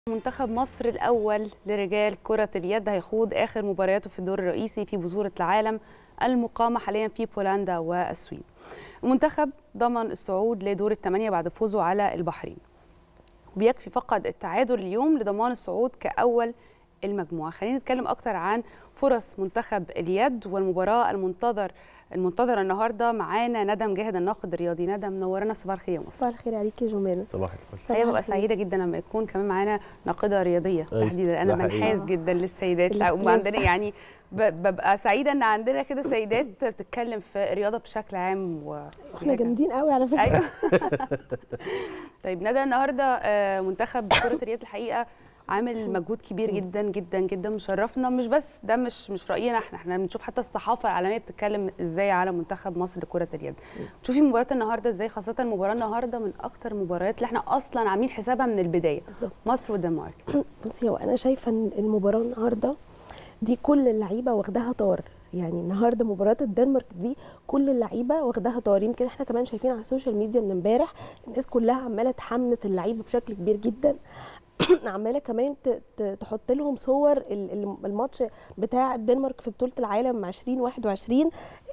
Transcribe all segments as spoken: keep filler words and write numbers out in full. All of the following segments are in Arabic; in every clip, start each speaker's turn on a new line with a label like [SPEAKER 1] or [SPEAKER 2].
[SPEAKER 1] منتخب مصر الأول لرجال كرة اليد هيخوض آخر مبارياته في الدور الرئيسي في بطولة العالم المقامة حاليا في بولندا والسويد. المنتخب ضمن الصعود لدور الثمانية بعد فوزه على البحرين، وبيكفي فقط التعادل اليوم لضمان الصعود كأول المجموعة. خلينا نتكلم أكتر عن فرص منتخب اليد والمباراة المنتظر المنتظرة النهارده. معانا ندى مجاهد الناقد الرياضي. ندى منورنا، صباح الخير يا مصر.
[SPEAKER 2] صباح الخير عليكي يا جمانة.
[SPEAKER 3] صباح الفل.
[SPEAKER 1] هي ببقى سعيده جدا لما يكون كمان معانا ناقده رياضيه تحديدا. انا منحاز جدا للسيدات، وعندنا يعني ببقى سعيده ان عندنا كده سيدات بتتكلم في الرياضه بشكل عام.
[SPEAKER 2] واحنا جامدين قوي على فكره.
[SPEAKER 1] أيوة. طيب ندى، النهارده منتخب كره اليد الحقيقه عامل مجهود كبير جدا جدا جدا، مشرفنا. مش بس ده، مش مش راينا احنا احنا بنشوف حتى الصحافه العالميه بتتكلم ازاي على منتخب مصر لكره اليد. تشوفي مباراه النهارده ازاي؟ خاصه المباراه النهارده من اكتر المباريات اللي احنا اصلا عاملين حسابها من البدايه. بالظبط. مصر والدنمارك.
[SPEAKER 2] بصي، هو انا شايفه ان المباراه النهارده دي كل اللعيبه واخداها طار. يعني النهارده مباراه الدنمارك دي كل اللعيبه واخداها طار. يمكن احنا كمان شايفين على السوشيال ميديا من امبارح الناس كلها عماله تحمس اللعيبه بشكل كبير جدا. عماله كمان تحط لهم صور الماتش بتاع الدنمارك في بطوله العالم ألفين وواحد وعشرين،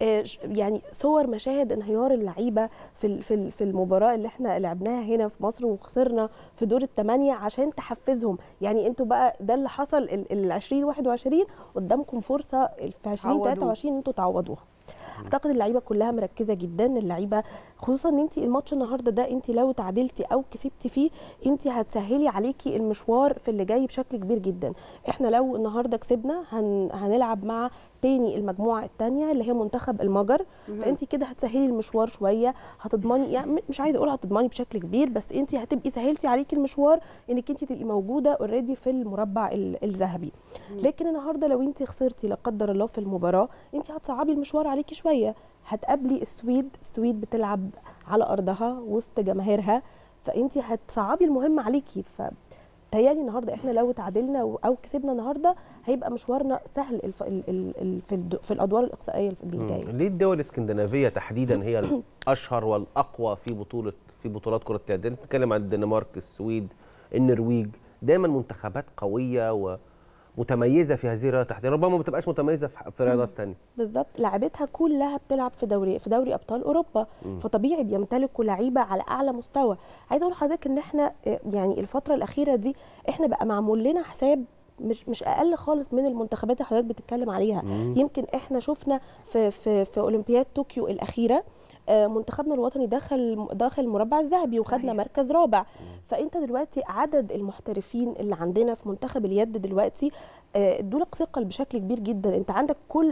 [SPEAKER 2] يعني صور مشاهد انهيار اللعيبه في في المباراه اللي احنا لعبناها هنا في مصر وخسرنا في دور الثمانيه، عشان تحفزهم. يعني انتوا بقى ده اللي حصل ال ألفين وواحد وعشرين، قدامكم فرصه في ألفين وثلاثة وعشرين انتوا تعوضوها. اعتقد اللعيبه كلها مركزه جدا. اللعيبه خصوصا ان انت الماتش النهارده ده انت لو تعادلتي او كسبتي فيه انت هتسهلي عليكي المشوار في اللي جاي بشكل كبير جدا. احنا لو النهارده كسبنا هن... هنلعب مع تاني المجموعه الثانيه اللي هي منتخب المجر، فانت كده هتسهلي المشوار شويه، هتضمني، يعني مش عايزه اقول هتضمني بشكل كبير، بس انت هتبقي سهلتي عليكي المشوار انك انت تبقي موجوده اوريدي في المربع الذهبي. لكن النهارده لو انت خسرتي لا قدر الله في المباراه انت هتصعبي المشوار عليكي شويه. هتقابلي السويد، السويد بتلعب على ارضها وسط جماهيرها، فانت هتصعبي المهم عليكي. ف تهيألي النهارده احنا لو تعادلنا او كسبنا النهارده هيبقى مشوارنا سهل الف... ال... ال... في, في الادوار الاقصائيه اللي جايه.
[SPEAKER 3] ليه الدول الاسكندنافيه تحديدا هي الاشهر والاقوى في بطوله في بطولات كره اليد؟ نتكلم عن الدنمارك، السويد، النرويج، دايما منتخبات قويه ومتميزه في هذه الرياضه تحديدا، ربما ما بتبقاش متميزه في رياضات ثانيه.
[SPEAKER 2] بالظبط، لعبتها كلها بتلعب في دوري في دوري ابطال اوروبا، مم. فطبيعي بيمتلكوا لعيبه على اعلى مستوى. عايزه اقول لحضرتك ان احنا يعني الفتره الاخيره دي احنا بقى معمول لنا حساب مش مش اقل خالص من المنتخبات اللي حضرتك بتتكلم عليها. مم. يمكن احنا شفنا في في في اولمبياد طوكيو الاخيره منتخبنا الوطني دخل داخل المربع الذهبي وخدنا مركز رابع. فانت دلوقتي عدد المحترفين اللي عندنا في منتخب اليد دلوقتي ادولك ثقل بشكل كبير جدا. انت عندك كل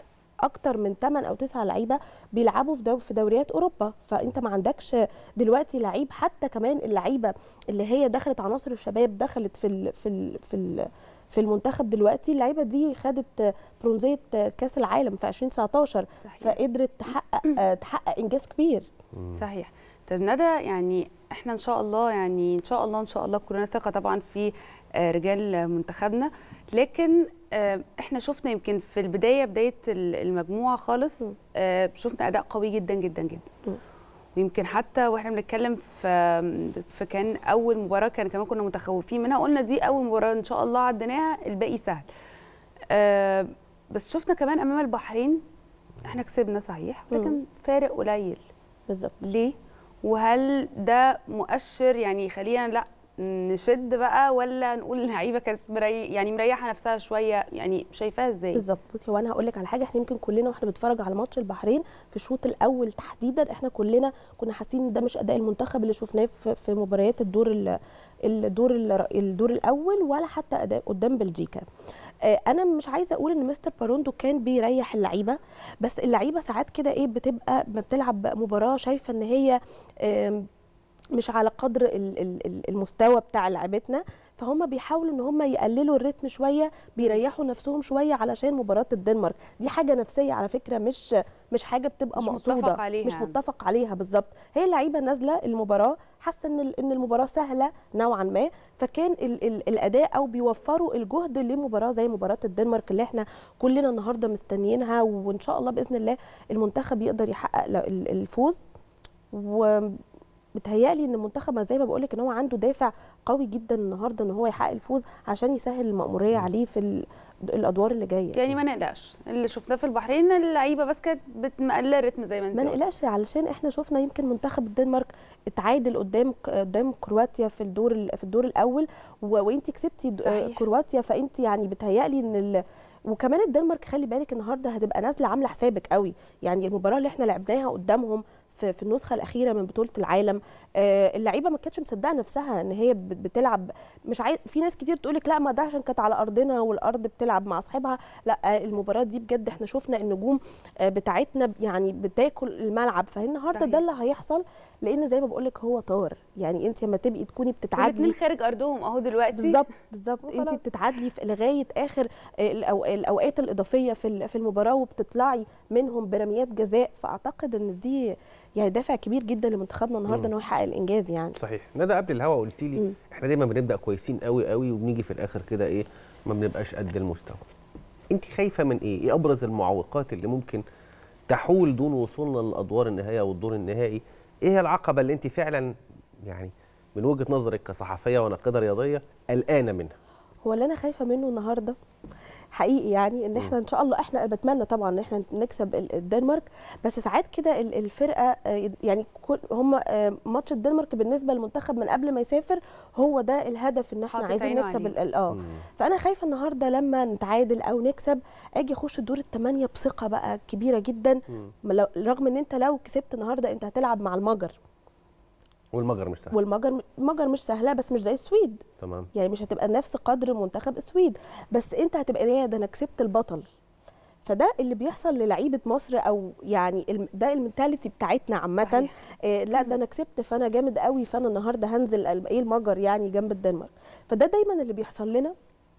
[SPEAKER 2] اكتر من ثمانية او تسعة لعيبه بيلعبوا في دو في دوريات اوروبا، فانت ما عندكش دلوقتي لعيب. حتى كمان اللعيبه اللي هي دخلت عناصر الشباب دخلت في ال في ال في ال في المنتخب دلوقتي، اللعيبه دي خدت برونزيه كاس العالم في ألفين وتسعتاشر. صحيح. فقدرت تحقق تحقق انجاز كبير.
[SPEAKER 1] صحيح. طب ندى، يعني احنا ان شاء الله يعني ان شاء الله ان شاء الله كلنا ثقه طبعا في رجال منتخبنا، لكن احنا شفنا يمكن في البدايه بدايه المجموعه خالص شفنا اداء قوي جدا جدا جدا. ويمكن حتى واحنا بنتكلم في في كان اول مباراه كان كمان كنا متخوفين منها، قلنا دي اول مباراه ان شاء الله عديناها الباقي سهل. أه بس شفنا كمان امام البحرين احنا كسبنا صحيح، لكن فارق قليل.
[SPEAKER 2] بالظبط.
[SPEAKER 1] ليه؟ وهل ده مؤشر يعني خلينا لا نشد بقى، ولا نقول اللعيبه كانت مري... يعني مريحه نفسها شويه؟ يعني شايفاها ازاي؟
[SPEAKER 2] بالظبط. بصي، هو انا هقول لك على حاجه. احنا يمكن كلنا واحنا بنتفرج على ماتش البحرين في الشوط الاول تحديدا احنا كلنا كنا حاسين ان ده مش اداء المنتخب اللي شفناه في, في مباريات الدور الدور الدور الاول، ولا حتى اداء قدام بلجيكا. انا مش عايزه اقول ان مستر باروندو كان بيريح اللعيبه، بس اللعيبه ساعات كده ايه بتبقى بتلعب مباراه شايفه ان هي مش على قدر المستوى بتاع لعبتنا، فهم بيحاولوا ان هم يقللوا الريتم شويه، بيريحوا نفسهم شويه على مباراه الدنمارك. دي حاجه نفسيه على فكره، مش مش حاجه بتبقى
[SPEAKER 1] مش
[SPEAKER 2] مقصوده،
[SPEAKER 1] متفق عليها.
[SPEAKER 2] مش متفق عليها بالظبط. هي اللعيبه نازله المباراه حاسه ان ان المباراه سهله نوعا ما، فكان ال ال الاداء او بيوفروا الجهد لمباراه زي مباراه الدنمارك اللي احنا كلنا النهارده مستنيينها، وان شاء الله باذن الله المنتخب يقدر يحقق الفوز. و بتهيألي ان المنتخب زي ما بقول لك ان هو عنده دافع قوي جدا النهارده ان هو يحقق الفوز عشان يسهل المأموريه عليه في الادوار اللي جايه.
[SPEAKER 1] يعني ما نقلقش، اللي شفناه في البحرين اللعيبه بس كانت مقلله الريتم زي ما انت
[SPEAKER 2] ما نقلقش، علشان احنا شفنا يمكن منتخب الدنمارك اتعادل قدام قدام كرواتيا في الدور في الدور الاول، وانت كسبتي صحيح. كرواتيا، فانت يعني بتهيألي ان ال... وكمان الدنمارك خلي بالك النهارده هتبقى نازله عامله حسابك قوي، يعني المباراه اللي احنا لعبناها قدامهم في في النسخه الاخيره من بطوله العالم، آه اللعيبه ما كانتش مصدقه نفسها ان هي بتلعب. مش عايز في ناس كتير تقول لك لا ما ده عشان كانت على ارضنا والارض بتلعب مع اصحابها، لا المباراه دي بجد احنا شفنا النجوم آه بتاعتنا يعني بتاكل الملعب، فالنهارده ده اللي هيحصل، لان زي ما بقول لك هو طار، يعني انت لما تبقي تكوني بتتعادلي
[SPEAKER 1] الاثنين خارج ارضهم اهو دلوقتي
[SPEAKER 2] بالظبط بالظبط انت بتتعادلي لغايه اخر الاوقات الاضافيه في في المباراه وبتطلعي منهم برميات جزاء، فاعتقد ان دي يعني دافع كبير جدا لمنتخبنا النهارده ان هو يحقق الانجاز. يعني
[SPEAKER 3] صحيح. ندى قبل الهوا قلت لي احنا دايما بنبدا كويسين قوي قوي وبنيجي في الاخر كده ايه ما بنبقاش قد المستوى. انت خايفه من ايه؟ ايه ابرز المعوقات اللي ممكن تحول دون وصولنا للادوار النهائيه والدور النهائي؟ ايه هي العقبه اللي انت فعلا يعني من وجهه نظرك كصحفيه وناقده رياضيه قلقانه منها؟
[SPEAKER 2] هو اللي انا خايفه منه النهارده حقيقي يعني ان احنا ان شاء الله احنا بتمنى طبعا ان احنا نكسب الدنمارك، بس ساعات كده الفرقه يعني هم ماتش الدنمارك بالنسبه للمنتخب من قبل ما يسافر هو ده الهدف ان احنا عايزين نكسب اه فانا خايفه النهارده لما نتعادل او نكسب اجي اخش الدور الثمانيه بثقه بقى كبيره جدا، رغم ان انت لو كسبت النهارده انت هتلعب مع المجر،
[SPEAKER 3] والمجر مش سهله
[SPEAKER 2] والمجر المجر مش سهله بس مش زي السويد
[SPEAKER 3] تمام،
[SPEAKER 2] يعني مش هتبقى نفس قدر منتخب السويد، بس انت هتبقى ايه ده انا كسبت البطل. فده اللي بيحصل للعيبه مصر او يعني ده المنتاليتي بتاعتنا عامه، إيه لا ده انا كسبت فانا جامد قوي فانا النهارده هنزل ايه المجر يعني جنب الدنمارك، فده دايما اللي بيحصل لنا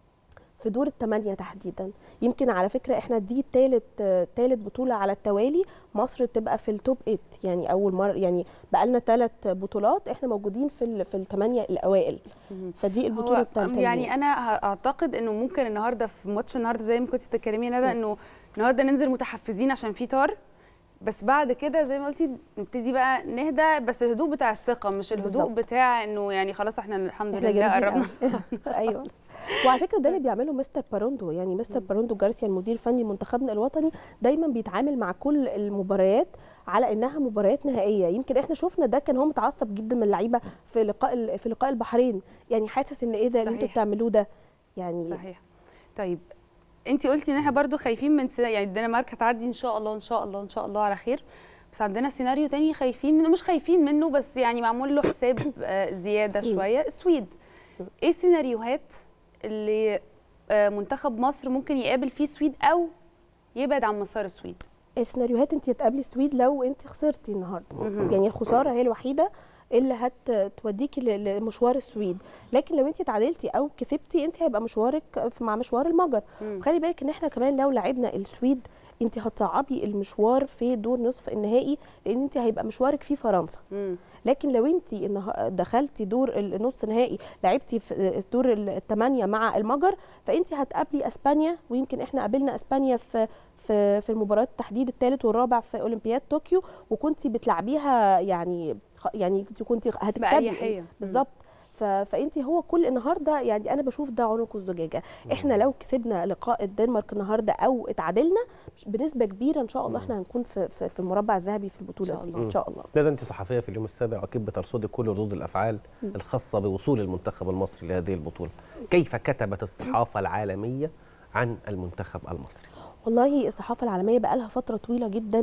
[SPEAKER 2] في دور الثمانيه تحديدا. يمكن على فكره احنا دي ثالث ثالث بطوله على التوالي مصر تبقى في التوب ثمانية، يعني اول مره يعني بقى لنا ثلاث بطولات احنا موجودين في في الثمانيه الاوائل، فدي البطوله الثالثه.
[SPEAKER 1] يعني انا اعتقد انه ممكن النهارده في ماتش النهارده زي ما كنت بتتكلمي ندى انه النهارده ننزل متحفزين عشان في طار، بس بعد كده زي ما قلتي نبتدي بقى نهدى، بس الهدوء بتاع الثقه مش الهدوء بالزبط. بتاع انه يعني خلاص احنا الحمد
[SPEAKER 2] إحنا
[SPEAKER 1] لله قربنا
[SPEAKER 2] ايوه. وعلى فكره ده اللي بيعمله مستر باروندو، يعني مستر باروندو جارسيا المدير الفني لمنتخبنا الوطني دايما بيتعامل مع كل المباريات على انها مباريات نهائيه. يمكن احنا شفنا ده كان هو متعصب جدا من اللعيبه في لقاء في لقاء البحرين، يعني حاسس ان ايه ده اللي انتوا بتعملوه ده يعني.
[SPEAKER 1] صحيح. طيب انت قلتي ان احنا برضو خايفين من سينا... يعني الدنمارك هتعدي ان شاء الله ان شاء الله ان شاء الله على خير، بس عندنا سيناريو تاني خايفين منه، مش خايفين منه بس يعني معمول له حساب زياده شويه، السويد. ايه السيناريوهات اللي منتخب مصر ممكن يقابل فيه السويد او يبعد عن مسار السويد؟
[SPEAKER 2] السيناريوهات انت تقابلي السويد لو انت خسرتي النهارده، يعني الخساره هي الوحيده اللي هتوديكي لمشوار السويد، لكن لو انت تعادلتي او كسبتي انت هيبقى مشوارك مع مشوار المجر. وخلي بالك ان احنا كمان لو لعبنا السويد انت هتصعبي المشوار في دور نصف النهائي، لان انت هيبقى مشوارك في فرنسا. مم. لكن لو انت دخلتي دور النص نهائي لعبتي في دور الثمانيه مع المجر فانت هتقابلي اسبانيا، ويمكن احنا قابلنا اسبانيا في في في المباراه التحديد الثالث والرابع في اولمبياد طوكيو، وكنتي بتلعبيها يعني يعني كنتي هتكسبي بالظبط. فانت هو كل النهارده يعني انا بشوف ده عنق الزجاجه، احنا لو كسبنا لقاء الدنمارك النهارده او اتعادلنا بنسبه كبيره ان شاء الله احنا هنكون في في, في المربع الذهبي في البطوله دي ان شاء الله.
[SPEAKER 3] ندى انت صحفيه في اليوم السابع واكيد بترصدي كل ردود الافعال م. الخاصه بوصول المنتخب المصري لهذه البطوله، كيف كتبت الصحافه العالميه عن المنتخب المصري؟
[SPEAKER 2] والله الصحافه العالميه بقى لها فتره طويله جدا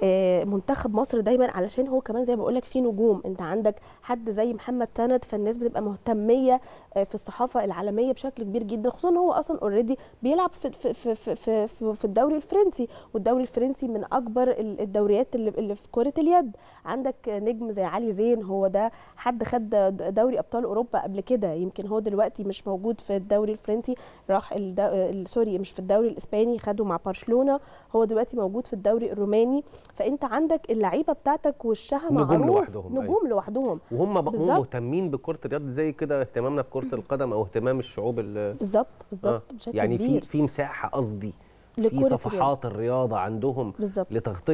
[SPEAKER 2] منتخب مصر دايما علشان هو كمان زي ما بقول لك فيه نجوم، انت عندك حد زي محمد سند فالناس بتبقى مهتميه في الصحافه العالميه بشكل كبير جدا، خصوصا ان هو اصلا اوريدي بيلعب في في في في في, في الدوري الفرنسي، والدوري الفرنسي من اكبر الدوريات اللي, اللي في كره اليد. عندك نجم زي علي زين هو ده حد خد دوري ابطال اوروبا قبل كده، يمكن هو دلوقتي مش موجود في الدوري الفرنسي، راح سوري مش في الدوري الاسباني خده مع برشلونه، هو دلوقتي موجود في الدوري الروماني. فانت عندك اللعيبه بتاعتك وشها معروف،
[SPEAKER 3] نجوم لوحدهم
[SPEAKER 2] نجوم أيوة. لوحدهم
[SPEAKER 3] وهم مهتمين بكره اليد زي كده اهتمامنا بكره القدم او اهتمام الشعوب
[SPEAKER 2] بالظبط بالظبط آه. بشكل
[SPEAKER 3] يعني
[SPEAKER 2] كبير.
[SPEAKER 3] في في مساحه قصدي في صفحات الرياضه عندهم بالزبط. لتغطيه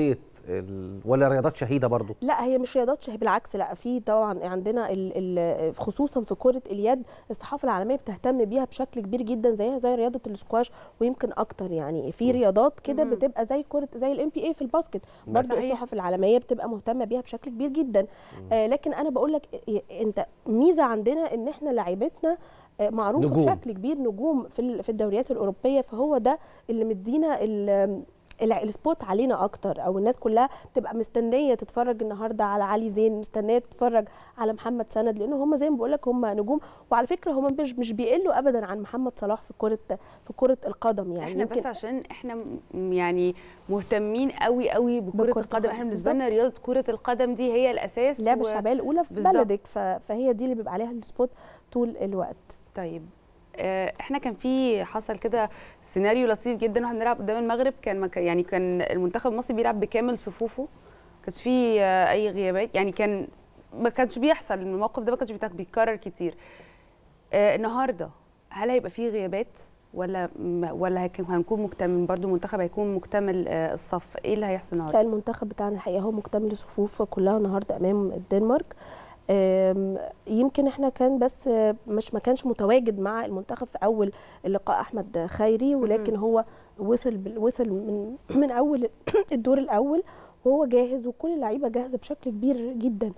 [SPEAKER 3] ال... ولا رياضات شهيده برضو؟
[SPEAKER 2] لا هي مش رياضات شهيده، بالعكس، لا في طبعا عندنا ال ال خصوصا في كره اليد الصحافه العالميه بتهتم بيها بشكل كبير جدا، زيها زي رياضه الاسكواش ويمكن اكتر. يعني في رياضات كده بتبقى زي كره زي الام بي اي في الباسكت، برضه الصحف العالميه بتبقى مهتمه بيها بشكل كبير جدا. آه لكن انا بقول لك انت ميزه عندنا ان احنا لعيبتنا معروفه نجوم. بشكل كبير نجوم في في الدوريات الاوروبيه، فهو ده اللي مدينا السبوت علينا اكتر، او الناس كلها بتبقى مستنيه تتفرج النهارده على علي زين، مستنيه تتفرج على محمد سند، لان هم زي ما بقول لك هم نجوم. وعلى فكره هم مش مش بيقلوا ابدا عن محمد صلاح في كره في كره القدم. يعني
[SPEAKER 1] احنا بس عشان احنا يعني مهتمين قوي قوي بكره القدم، احنا بالنسبه لنا رياضه كره القدم دي هي الاساس،
[SPEAKER 2] اللعبه و... الشعبيه الاولى في بالزبط. بلدك، فهي دي اللي بيبقى عليها السبوت طول الوقت.
[SPEAKER 1] طيب احنا كان في حصل كده سيناريو لطيف جدا واحنا بنلعب قدام المغرب، كان يعني كان المنتخب المصري بيلعب بكامل صفوفه، ما كانش فيه اي غيابات، يعني كان ما كانش بيحصل الموقف ده، ما كانش بيتكرر كتير. اه النهارده هل هيبقى فيه غيابات ولا ولا هنكون مكتمل برضو؟ المنتخب هيكون مكتمل الصف، ايه اللي هيحصل النهارده؟
[SPEAKER 2] لا المنتخب بتاعنا الحقيقه هو مكتمل الصفوف كلها النهارده امام الدنمارك. يمكن احنا كان بس مش ما كانش متواجد مع المنتخب في اول اللقاء احمد خيري، ولكن هو وصل وصل من من اول الدور الاول وهو جاهز، وكل اللعيبه جاهزه بشكل كبير جدا.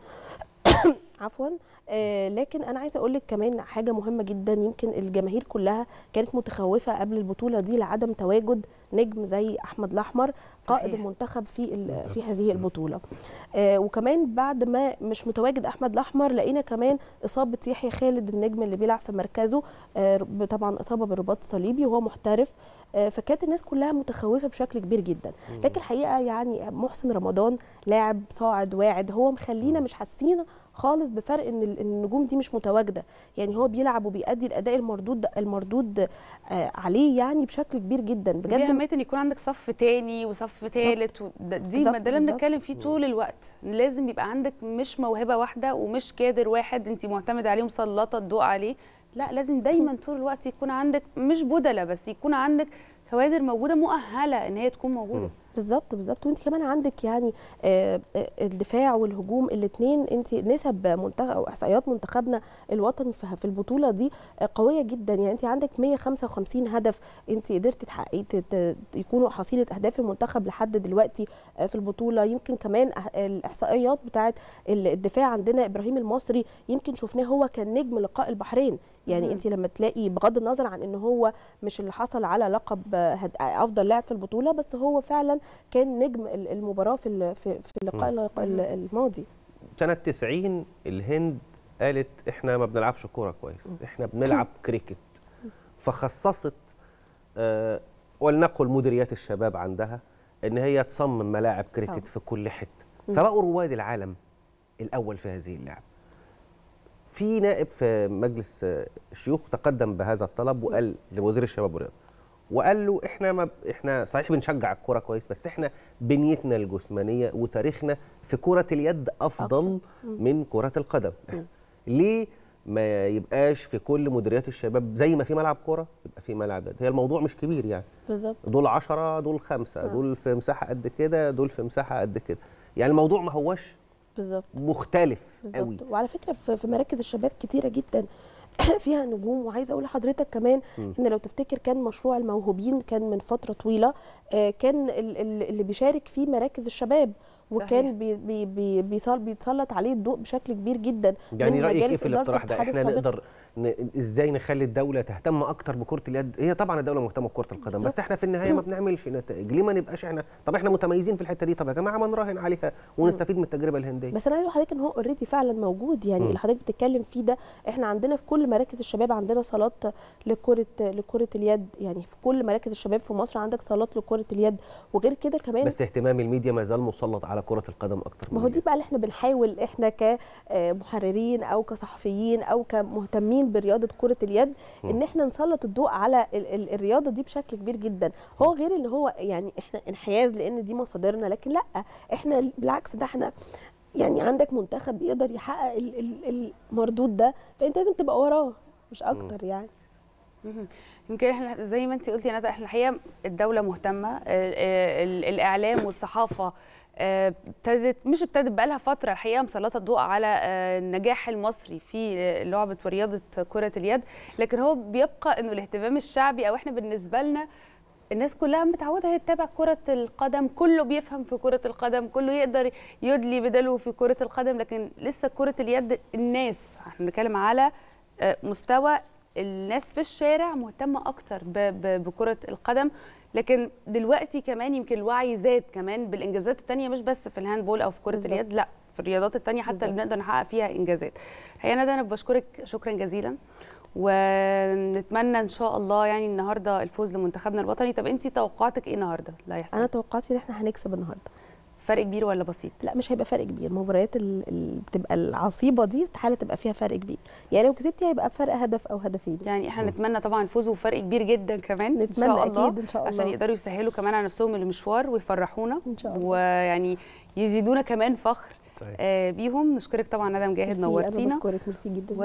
[SPEAKER 2] عفوا. آه لكن انا عايزه اقول لك كمان حاجه مهمه جدا، يمكن الجماهير كلها كانت متخوفه قبل البطوله دي لعدم تواجد نجم زي احمد الاحمر قائد المنتخب في في هذه البطوله. آه وكمان بعد ما مش متواجد احمد الاحمر لقينا كمان اصابه يحيى خالد النجم اللي بيلعب في مركزه، آه طبعا اصابه بالرباط الصليبي وهو محترف، آه فكانت الناس كلها متخوفه بشكل كبير جدا. لكن الحقيقه يعني محسن رمضان لاعب صاعد واعد، هو مخلينا مش حاسين خالص بفرق ان النجوم دي مش متواجده، يعني هو بيلعب وبيأدي الاداء المردود المردود آه عليه يعني بشكل كبير جدا
[SPEAKER 1] بجد. دي اهميه ان يكون عندك صف تاني وصف ثالث، دي ده اللي بنتكلم فيه طول الوقت. لازم يبقى عندك مش موهبه واحده ومش كادر واحد انت معتمد عليه ومسلطه الضوء عليه، لا لازم دايما طول الوقت يكون عندك مش بدله بس، يكون عندك كوادر موجوده مؤهله ان هي تكون موجوده.
[SPEAKER 2] بالظبط بالظبط. وانت كمان عندك يعني آه الدفاع والهجوم الاثنين، انت نسب منتخب او احصائيات منتخبنا الوطني في البطوله دي آه قويه جدا. يعني انت عندك مية وخمسة وخمسين هدف انت قدرتي تحققي يكونوا حصيله اهداف المنتخب لحد دلوقتي آه في البطوله. يمكن كمان الاحصائيات بتاعه الدفاع عندنا ابراهيم المصري يمكن شفناه هو كان نجم لقاء البحرين. يعني انت لما تلاقي بغض النظر عن ان هو مش اللي حصل على لقب افضل لاعب في البطوله، بس هو فعلا كان نجم المباراه في في اللقاء الماضي.
[SPEAKER 3] سنه تسعين الهند قالت احنا ما بنلعبش كوره كويس، احنا بنلعب كريكت، فخصصت آه ولنقل مديريات الشباب عندها ان هي تصمم ملاعب كريكت في كل حته، فبقوا رواد العالم الاول في هذه اللعبه. في نائب في مجلس الشيوخ تقدم بهذا الطلب وقال لوزير الشباب والرياضه، وقال له احنا ما احنا صحيح بنشجع الكوره كويس، بس احنا بنيتنا الجسمانيه وتاريخنا في كره اليد افضل من كره القدم. ليه ما يبقاش في كل مديريات الشباب زي ما في ملعب كوره يبقى في ملعب يد؟ هي الموضوع مش كبير يعني،
[SPEAKER 2] بالظبط،
[SPEAKER 3] دول عشرة دول خمسة، دول في مساحه قد كده، دول في مساحه قد كده، يعني الموضوع ما هوش
[SPEAKER 2] بالظبط
[SPEAKER 3] مختلف
[SPEAKER 2] بالزبط.
[SPEAKER 3] قوي.
[SPEAKER 2] وعلى فكره في مراكز الشباب كتيره جدا فيها نجوم. وعايزه اقول لحضرتك كمان م. ان لو تفتكر كان مشروع الموهوبين كان من فتره طويله كان اللي بيشارك فيه مراكز الشباب، وكان بي بي بي بيتسلط عليه الضوء بشكل كبير جدا.
[SPEAKER 3] يعني رايك ايه في الاقتراح ده؟ احنا نقدر ن... ازاي نخلي الدوله تهتم اكتر بكره اليد؟ هي طبعا الدوله مهتمه بكره القدم بالزبط. بس احنا في النهايه ما بنعملش نتائج، ليه ما نبقاش احنا؟ طب احنا متميزين في الحته دي، طب يا جماعه ما نراهن عليها ونستفيد من التجربه الهنديه.
[SPEAKER 2] بس انا عايزه لحضرتك ان هو اوريدي فعلا موجود، يعني اللي حضرتك بتتكلم فيه ده احنا عندنا في كل مراكز الشباب عندنا صالات لكره لكره اليد، يعني في كل مراكز الشباب في مصر عندك صالات لكره اليد. وغير كده كمان
[SPEAKER 3] بس اهتمام الميديا ما زال مسلط على كره القدم اكتر.
[SPEAKER 2] ما هو دي بقى اللي احنا بنحاول احنا كمحررين او كصحفيين او كمهتمين برياضه كره اليد م. ان احنا نسلط الضوء على ال ال الرياضه دي بشكل كبير جدا. هو غير اللي هو يعني احنا انحياز لان دي مصادرنا، لكن لا احنا بالعكس، ده احنا يعني عندك منتخب بيقدر يحقق ال ال المردود ده، فانت لازم تبقى وراه مش اكتر م. يعني.
[SPEAKER 1] يمكن احنا زي ما انت قلتي يا ندى، احنا الحقيقه الدوله مهتمه، الاعلام والصحافه ابتدت مش ابتدت بقى لها فتره الحقيقه مسلطه الضوء على النجاح المصري في لعبه ورياضه كره اليد، لكن هو بيبقى انه الاهتمام الشعبي او احنا بالنسبه لنا الناس كلها متعوده هي تتابع كره القدم، كله بيفهم في كره القدم، كله يقدر يدلي بداله في كره القدم، لكن لسه كره اليد الناس احنا بنتكلم على مستوى الناس في الشارع مهتمه اكتر بكره القدم. لكن دلوقتي كمان يمكن الوعي زاد كمان بالانجازات الثانيه، مش بس في الهاندبول او في كره بالزبط. اليد، لا في الرياضات الثانيه حتى بالزبط. اللي بنقدر نحقق فيها انجازات. الحقيقه ندى انا بشكرك شكرا جزيلا، ونتمنى ان شاء الله يعني النهارده الفوز لمنتخبنا الوطني. طب انت توقعاتك ايه النهارده اللي هيحصل؟
[SPEAKER 2] انا توقعاتي ان احنا هنكسب النهارده.
[SPEAKER 1] فرق كبير ولا بسيط؟
[SPEAKER 2] لا مش هيبقى فرق كبير، المباريات اللي بتبقى العصيبه دي استحاله تبقى فيها فرق كبير، يعني لو كسبتي هيبقى بفرق هدف او هدفين.
[SPEAKER 1] يعني احنا نتمنى طبعا الفوز وفرق كبير جدا كمان
[SPEAKER 2] نتمنى
[SPEAKER 1] ان شاء الله،
[SPEAKER 2] اكيد ان شاء الله
[SPEAKER 1] عشان يقدروا يسهلوا كمان على نفسهم المشوار ويفرحونا
[SPEAKER 2] ان شاء الله،
[SPEAKER 1] ويعني يزيدونا كمان فخر آه بيهم. نشكرك طبعا ندى مجاهد، نورتينا.
[SPEAKER 2] انا بشكرك، ميرسي جدا.